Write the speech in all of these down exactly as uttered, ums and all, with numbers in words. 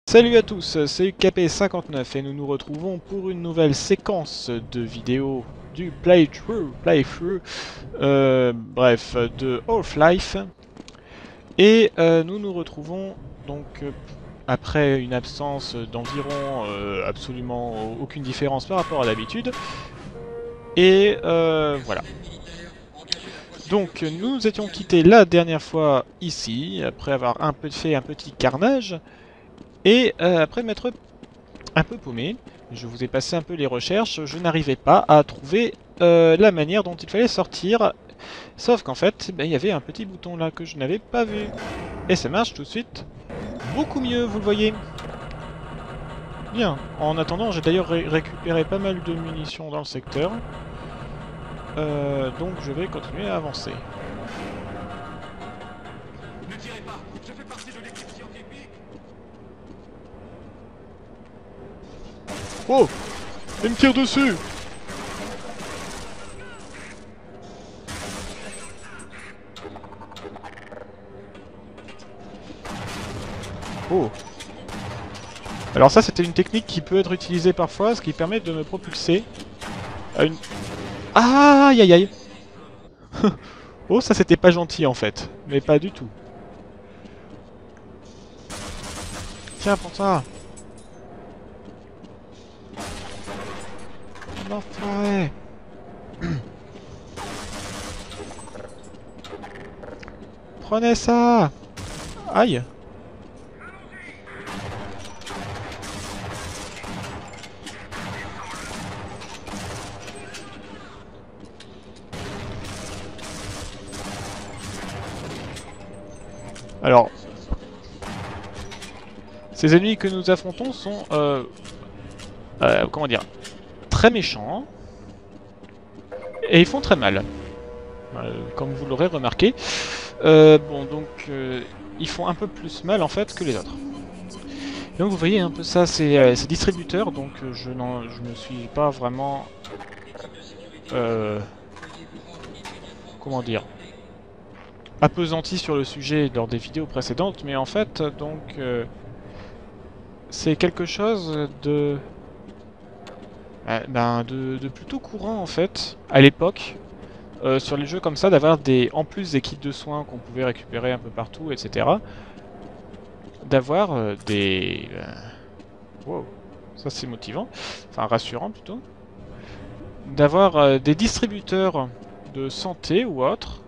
Salut à tous, c'est K P cinquante-neuf et nous nous retrouvons pour une nouvelle séquence de vidéos du playthrough, playthrough, euh, bref, de Half-Life. Et euh, nous nous retrouvons donc euh, après une absence d'environ euh, absolument aucune différence par rapport à d'habitude. Et euh, voilà. Donc nous nous étions quittés la dernière fois ici, après avoir un peu fait un petit carnage. Et euh, après m'être un peu paumé, je vous ai passé un peu les recherches, je n'arrivais pas à trouver euh, la manière dont il fallait sortir. Sauf qu'en fait, ben, il y avait un petit bouton là que je n'avais pas vu. Et ça marche tout de suite beaucoup mieux, vous le voyez. Bien, en attendant, j'ai d'ailleurs ré récupéré pas mal de munitions dans le secteur. Euh, donc je vais continuer à avancer. Ne tirez pas, je fais partie de l'équipe scientifique. Oh! Il me tire dessus! Oh! Alors ça, c'était une technique qui peut être utilisée parfois, ce qui permet de me propulser à une... Ah, aïe aïe aïe! Oh, ça c'était pas gentil en fait, mais pas du tout. Tiens, prends ça! L'enfoiré! Prenez ça! Aïe! Alors, ces ennemis que nous affrontons sont, euh, euh, comment dire, très méchants et ils font très mal, euh, comme vous l'aurez remarqué. Euh, bon, donc, euh, ils font un peu plus mal en fait que les autres. Donc vous voyez un peu ça, c'est euh, distributeur, donc euh, je n'en, je ne suis pas vraiment, euh, comment dire, appesanti sur le sujet lors des vidéos précédentes, mais en fait, donc, euh, c'est quelque chose de, euh, ben, de, de plutôt courant en fait, à l'époque, euh, sur les jeux comme ça, d'avoir des, en plus des kits de soins qu'on pouvait récupérer un peu partout, et cetera, d'avoir euh, des... Euh, wow, ça c'est motivant, enfin rassurant plutôt, d'avoir euh, des distributeurs de santé ou autres.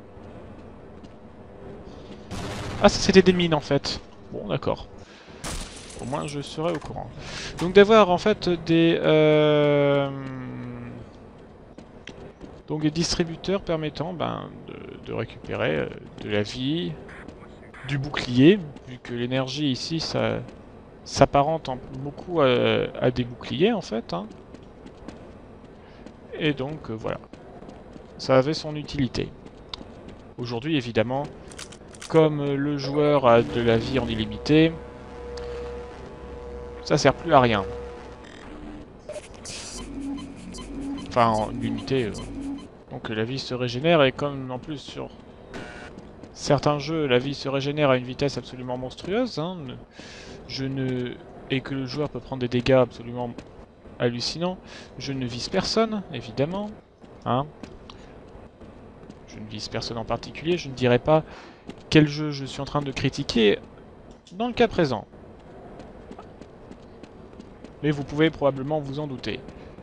Ah, ça c'était des mines en fait. Bon, d'accord. Au moins je serai au courant. Donc d'avoir en fait des... Euh, donc des distributeurs permettant ben, de, de récupérer euh, de la vie, du bouclier, vu que l'énergie ici ça s'apparente beaucoup à, à des boucliers en fait. Hein. Et donc euh, voilà. Ça avait son utilité. Aujourd'hui évidemment, comme le joueur a de la vie en illimité, ça sert plus à rien. Enfin, en illimité, euh, donc la vie se régénère, et comme en plus sur certains jeux, la vie se régénère à une vitesse absolument monstrueuse, hein, je ne... et que le joueur peut prendre des dégâts absolument hallucinants, je ne vise personne, évidemment. Hein. Je ne vise personne en particulier, je ne dirai pas quel jeu je suis en train de critiquer dans le cas présent. Mais vous pouvez probablement vous en douter.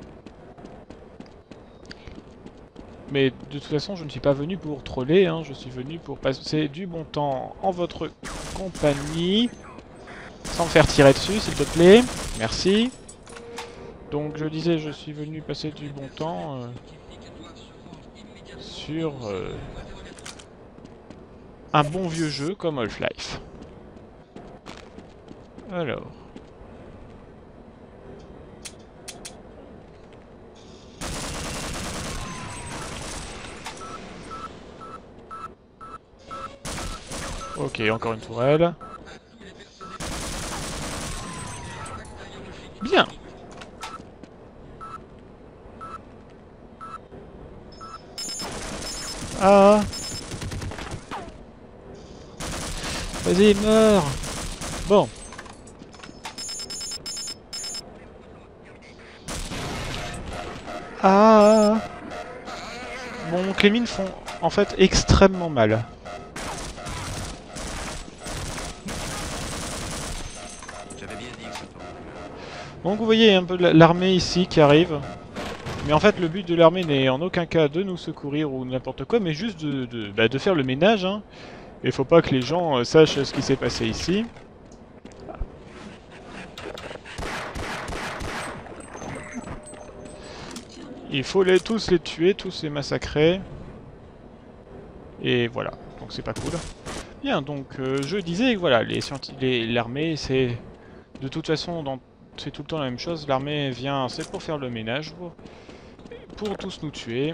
Mais de toute façon, je ne suis pas venu pour troller, hein, je suis venu pour passer du bon temps en votre compagnie. Sans me faire tirer dessus, s'il te plaît. Merci. Donc, je disais, je suis venu passer du bon temps euh, sur euh, un bon vieux jeu comme Half-Life. Alors... Ok, encore une tourelle. Bien. Ah. Vas-y, meurs. Bon. Ah. Bon, les mines font en fait extrêmement mal. J'avais bien dit que ça tombe. Donc vous voyez un peu l'armée ici qui arrive. Mais en fait le but de l'armée n'est en aucun cas de nous secourir ou n'importe quoi, mais juste de, de, bah, de faire le ménage. Hein. Et faut pas que les gens euh, sachent ce qui s'est passé ici. Il faut les, tous les tuer, tous les massacrer. Et voilà, donc c'est pas cool. Bien, donc euh, je disais que voilà, les les, l'armée c'est... De toute façon, dans, c'est tout le temps la même chose. L'armée vient, c'est pour faire le ménage, pour, pour tous nous tuer.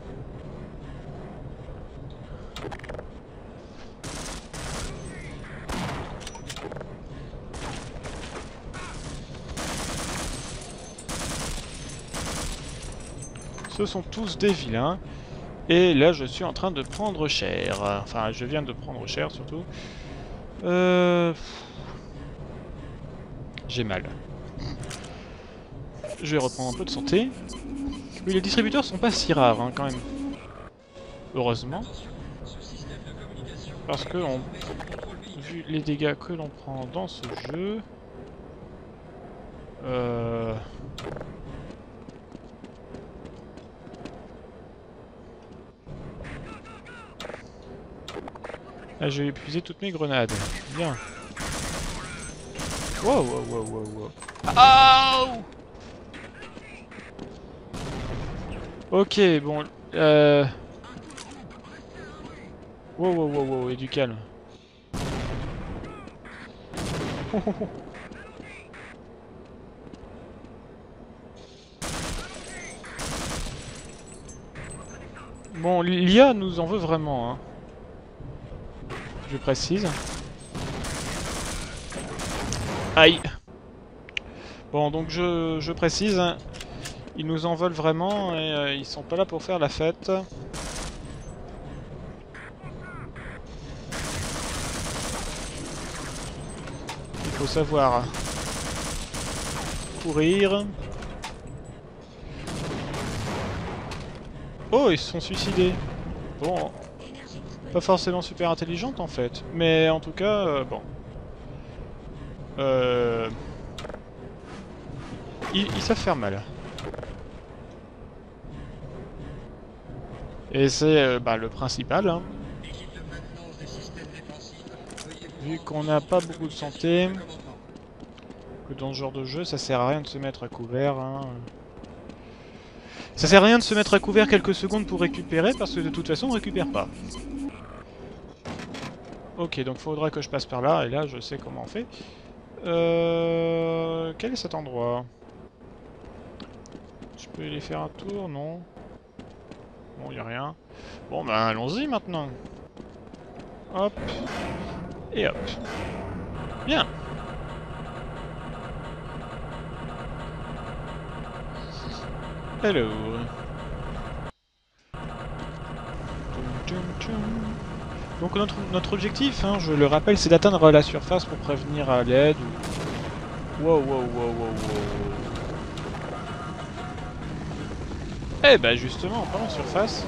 Ce sont tous des vilains. Et là, je suis en train de prendre cher. Enfin, je viens de prendre cher, surtout. Euh... J'ai mal. Je vais reprendre un peu de santé. Oui, les distributeurs sont pas si rares, hein, quand même. Heureusement. Parce que, on... vu les dégâts que l'on prend dans ce jeu... Euh... Ah, j'ai épuisé toutes mes grenades. Bien. Wow, wow, wow, wow, wow. Oh! Ok, bon, euh... Wow, wow, wow, wow, et du calme. Bon, l'I A nous en veut vraiment, hein. Je précise. Aïe. Bon, donc je, je précise, hein, ils nous en veulent vraiment et euh, ils sont pas là pour faire la fête. Il faut savoir courir. Oh, ils se sont suicidés. Bon, pas forcément super intelligente en fait, mais en tout cas, euh, bon. Euh... Ils, ils savent faire mal. Et c'est euh, bah, le principal, hein. Vu qu'on n'a pas beaucoup de santé, que dans ce genre de jeu, ça sert à rien de se mettre à couvert, hein. Ça sert à rien de se mettre à couvert quelques secondes pour récupérer, parce que de toute façon on récupère pas. Ok, donc faudra que je passe par là, et là je sais comment on fait. Euh... Quel est cet endroit? Je peux aller faire un tour? Non. Bon, y a rien. Bon, ben allons-y maintenant. Hop. Et hop. Bien. Hello. Donc notre, notre objectif, hein, je le rappelle, c'est d'atteindre la surface pour prévenir à l'aide. Ou... Wow, wow, wow, wow, wow. Eh bah justement, en parlant de surface...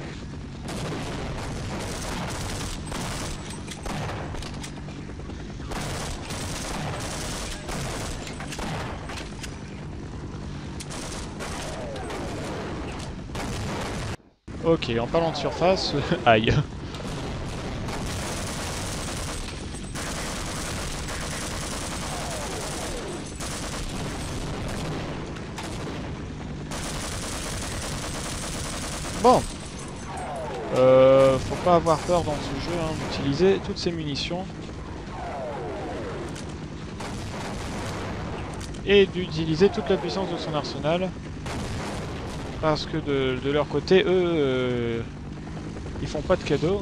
Ok, en parlant de surface... Aïe. Bon, euh, faut pas avoir peur dans ce jeu, hein, d'utiliser toutes ces munitions. Et d'utiliser toute la puissance de son arsenal. Parce que de, de leur côté, eux, euh, ils font pas de cadeaux.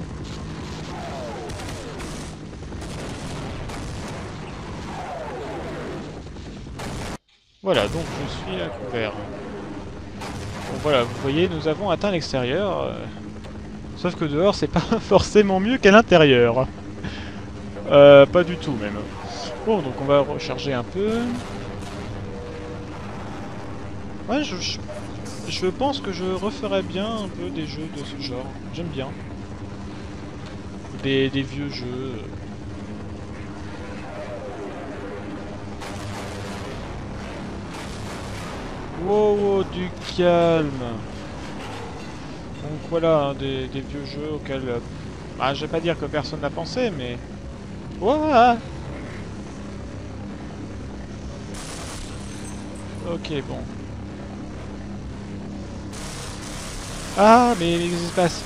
Voilà, donc je suis à couvert. Bon voilà, vous voyez, nous avons atteint l'extérieur. Euh, sauf que dehors, c'est pas forcément mieux qu'à l'intérieur. Euh, pas du tout même. Bon, donc on va recharger un peu. Ouais, je, je, je pense que je referais bien un peu des jeux de ce genre. J'aime bien. Des, des vieux jeux. Wow, wow, du calme. Donc voilà, hein, des, des vieux jeux auxquels... Euh, bah, je vais pas dire que personne n'a pensé, mais... Ouah. Ok, bon. Ah, mais qu'est-ce qui se passe?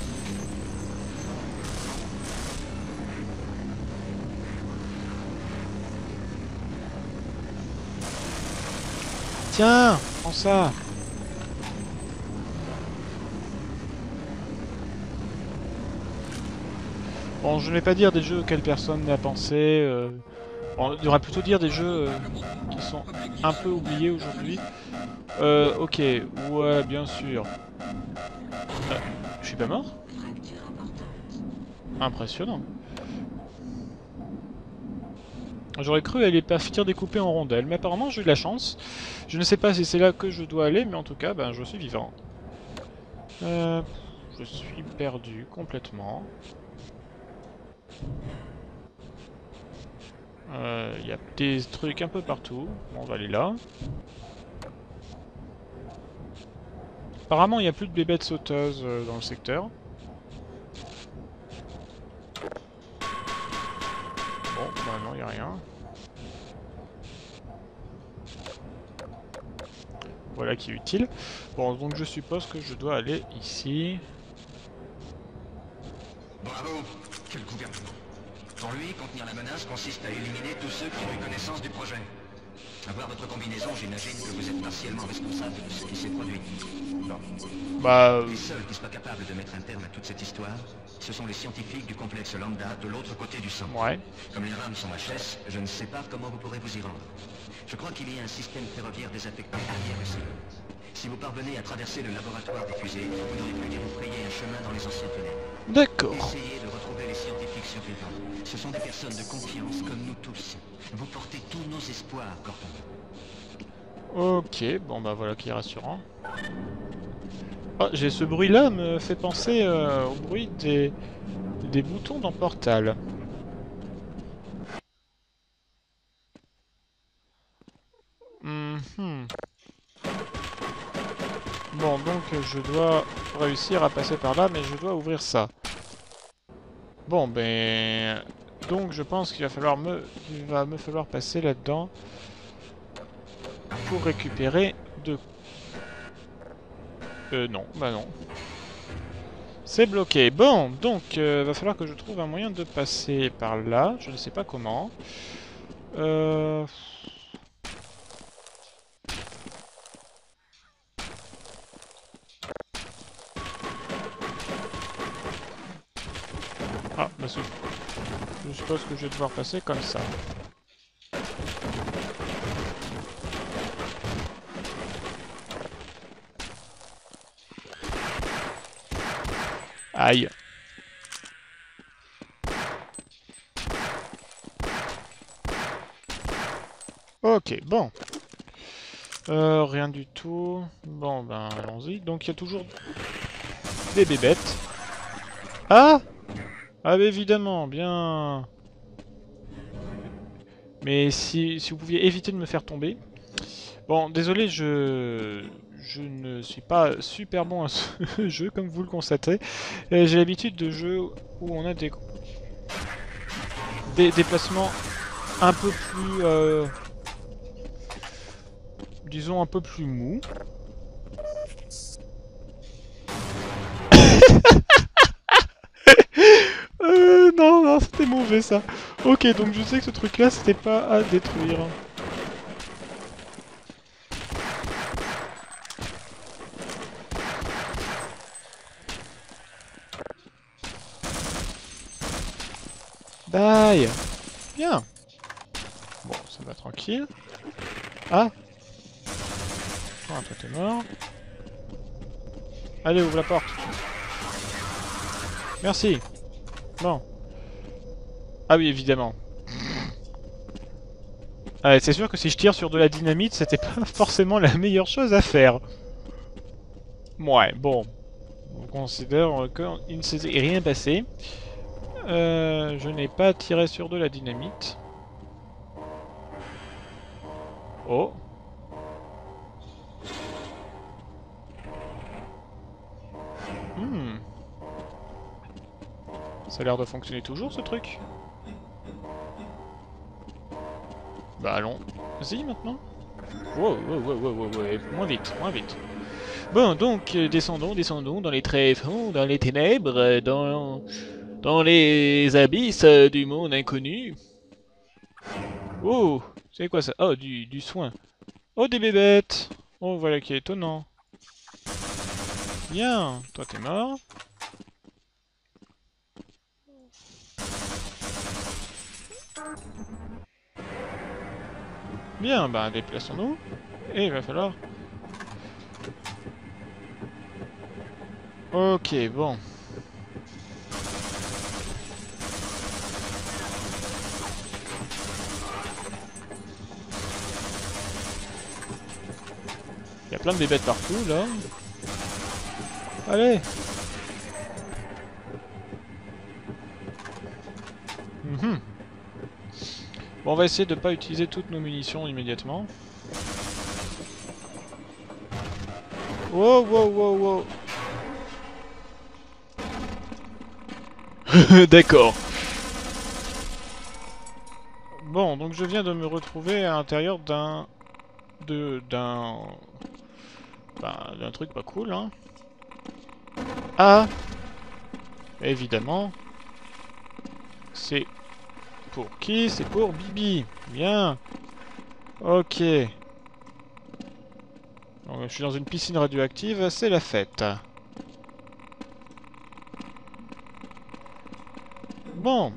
Tiens, prends ça. Bon, je ne vais pas dire des jeux auxquels personne n'a pensé. Euh... Bon, il devrait plutôt dire des jeux euh, qui sont un peu oubliés aujourd'hui. Euh, ok, ouais, bien sûr. Euh, je suis pas mort? Impressionnant. J'aurais cru aller partir découpée en rondelles, mais apparemment j'ai eu de la chance. Je ne sais pas si c'est là que je dois aller, mais en tout cas, ben, je suis vivant. Euh, je suis perdu complètement. Il euh, y a des trucs un peu partout. Bon, on va aller là. Apparemment, il n'y a plus de bébêtes sauteuses euh, dans le secteur. Bon, bah non, il n'y a rien. Voilà qui est utile. Bon, donc je suppose que je dois aller ici. Bravo. Quel gouvernement. Pour lui, contenir la menace consiste à éliminer tous ceux qui ont eu connaissance du projet. À voir votre combinaison, j'imagine que vous êtes partiellement responsable de ce qui s'est produit. Non. Bah... Les seuls qui soient capables de mettre un terme à toute cette histoire, ce sont les scientifiques du complexe Lambda de l'autre côté du sang. Ouais. Comme les rames sont H S, je ne sais pas comment vous pourrez vous y rendre. Je crois qu'il y a un système ferroviaire désaffecté arrière aussi. Si vous parvenez à traverser le laboratoire des fusées, vous n'aurez plus qu'à vous frayer un chemin dans les anciens tunnels. D'accord. Essayez de retrouver les scientifiques survivants. Ce sont des personnes de confiance comme nous tous. Vous portez tous nos espoirs, Gordon. Ok, bon bah voilà qui est rassurant. Oh, j'ai ce bruit-là me fait penser euh, au bruit des, des boutons dans Portal. Mm-hmm. Bon, donc je dois réussir à passer par là, mais je dois ouvrir ça. Bon, ben... Donc je pense qu'il va falloir me... Il va me falloir passer là-dedans pour récupérer de... Euh, non, bah non. C'est bloqué. Bon, donc, euh, va falloir que je trouve un moyen de passer par là. Je ne sais pas comment. Euh... Ah, bah c'est... Je suppose que je vais devoir passer comme ça. Aïe. Ok, bon. Euh, rien du tout. Bon, ben, allons-y. Donc, il y a toujours des bébêtes. Ah! Ah, bah, évidemment, bien. Mais si, si vous pouviez éviter de me faire tomber. Bon, désolé, je... Je ne suis pas super bon à ce jeu, comme vous le constatez. J'ai l'habitude de jeux où on a des... Des déplacements un peu plus... Euh... Disons un peu plus mous. euh, non, non, c'était mauvais ça. Ok, donc je sais que ce truc-là, c'était pas à détruire. Die. Bien. Bon, ça va tranquille. Ah. Ah, toi t'es mort. Allez, ouvre la porte. Merci. Bon. Ah oui, évidemment. Ah, c'est sûr que si je tire sur de la dynamite, c'était pas forcément la meilleure chose à faire. Ouais, bon. On considère qu'il ne s'est rien passé. Euh, je n'ai pas tiré sur de la dynamite. Oh. Hmm. Ça a l'air de fonctionner toujours ce truc. Bah allons. Vas-y maintenant. Wow, wow, wow, wow, wow, wow. Moins vite, moins vite. Bon, donc, euh, descendons, descendons dans les tréfonds, dans les ténèbres, euh, dans, dans les abysses euh, du monde inconnu. Oh, c'est quoi ça? Oh, du, du soin. Oh, des bébêtes. Oh, voilà qui est étonnant. Bien, toi t'es mort. Bien, bah déplaçons-nous. Et il va falloir... Ok, bon. Il y a plein de bébêtes partout, là. Allez. Mhm. Bon, on va essayer de pas utiliser toutes nos munitions immédiatement. Wow, wow, wow, wow. D'accord. Bon, donc je viens de me retrouver à l'intérieur d'un... de... d'un... ben, d'un truc pas cool, hein. Ah! Évidemment. C'est... pour qui? C'est pour Bibi. Bien. Ok. Donc, je suis dans une piscine radioactive, c'est la fête. Bon.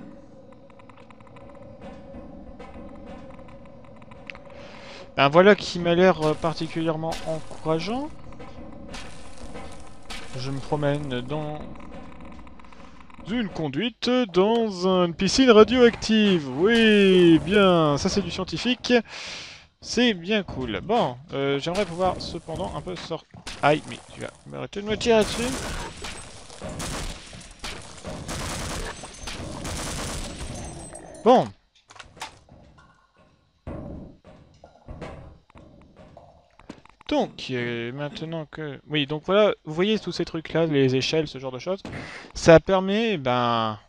Ben voilà qui m'a l'air particulièrement encourageant. Je me promène dans une conduite dans une piscine radioactive. Oui, bien, ça c'est du scientifique. C'est bien cool. Bon, euh, j'aimerais pouvoir cependant un peu sortir... Aïe, mais tu vas m'arrêter de me tirer dessus. Bon. Donc, euh, maintenant que... Oui, donc voilà, vous voyez tous ces trucs-là, les échelles, ce genre de choses. Ça permet, ben...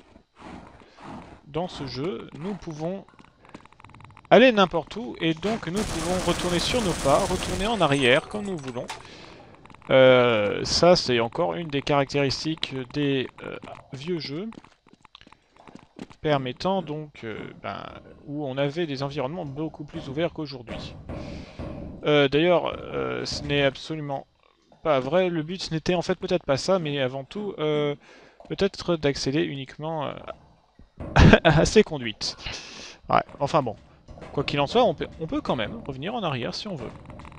dans ce jeu, nous pouvons aller n'importe où, et donc nous pouvons retourner sur nos pas, retourner en arrière, comme nous voulons. Euh, ça, c'est encore une des caractéristiques des euh, vieux jeux, permettant donc, euh, ben, où on avait des environnements beaucoup plus ouverts qu'aujourd'hui. Euh, D'ailleurs, euh, ce n'est absolument pas vrai, le but ce n'était en fait peut-être pas ça, mais avant tout, euh, peut-être d'accéder uniquement euh, à ces conduites. Ouais, enfin bon, quoi qu'il en soit, on peut, on peut quand même revenir en arrière si on veut.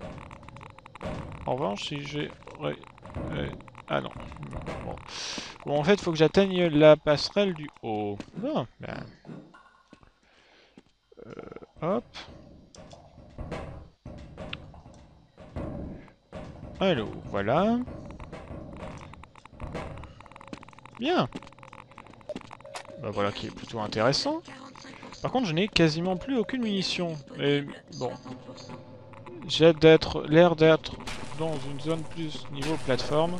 En revanche, si j'ai... Ouais, ouais, ah non. Bon. Bon, en fait, il faut que j'atteigne la passerelle du haut. Bon, ben... Euh, hop. Alors, voilà. Bien. Bah voilà qui est plutôt intéressant. Par contre, je n'ai quasiment plus aucune munition. Et bon. J'ai d'être l'air d'être dans une zone plus niveau plateforme.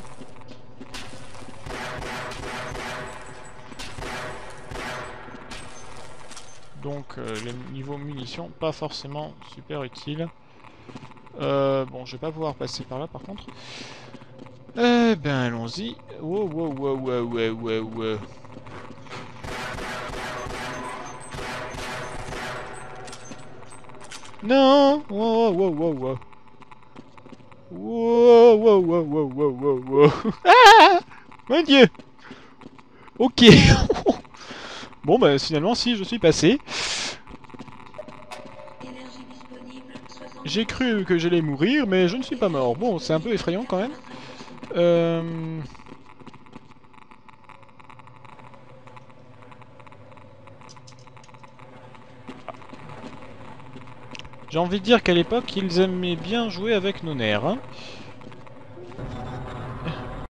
Donc, euh, le niveau munitions, pas forcément super utile. Euh, bon, je vais pas pouvoir passer par là par contre. Eh ben, allons-y. Wow, wow, wow, wow, wow, wow, wow. Non! Wow, wow, wow, wow. Wow, wow, wow, wow, wow, wow, wow. Ah! Mon Dieu! Ok. Bon, bah finalement, si, je suis passé. J'ai cru que j'allais mourir, mais je ne suis pas mort. Bon, c'est un peu effrayant quand même. Euh... J'ai envie de dire qu'à l'époque, ils aimaient bien jouer avec nos nerfs. Hein.